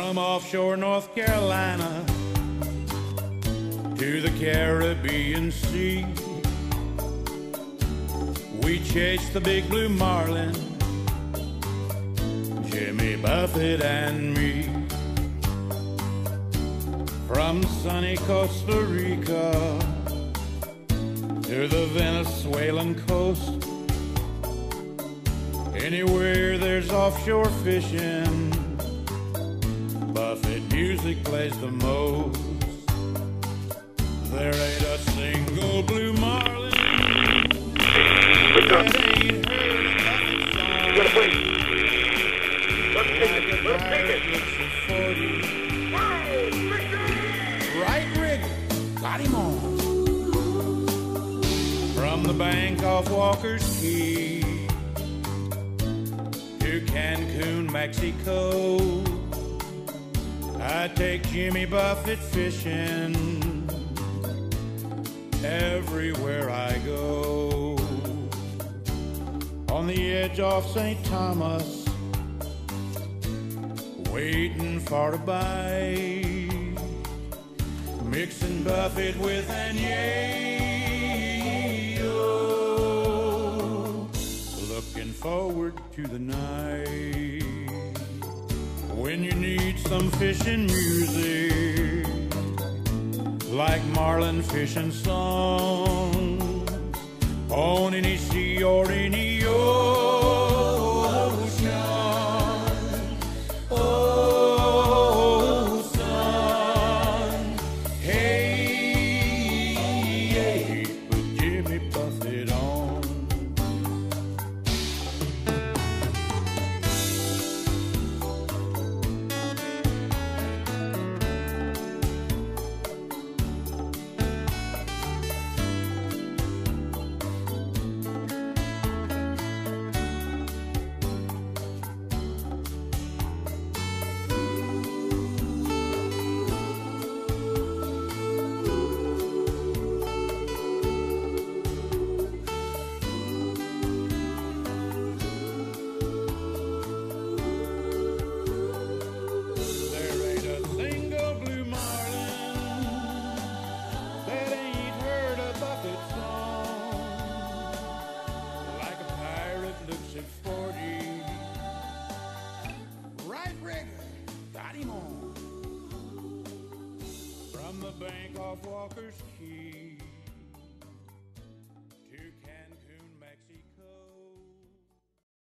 From offshore North Carolina to the Caribbean Sea, we chased the big blue marlin, Jimmy Buffett and me. From sunny Costa Rica to the Venezuelan coast, anywhere there's offshore fishing, Buffett music plays the most. There ain't a single blue marlin that ain't heard a Buffett song. You gotta play. Let's take it. Like Let's take it. Right rig, got him on. From the bank off Walker's Key to Cancun, Mexico, I take Jimmy Buffett fishing everywhere I go. On the edge off St. Thomas, waiting for a bite, mixing Buffett with Añejo, looking forward to the night when you need some fishing music, like marlin fishing songs on any sea or any ocean. Oh, son, hey, put Jimmy Buffett on. Got him on. From the bank off Walker's Key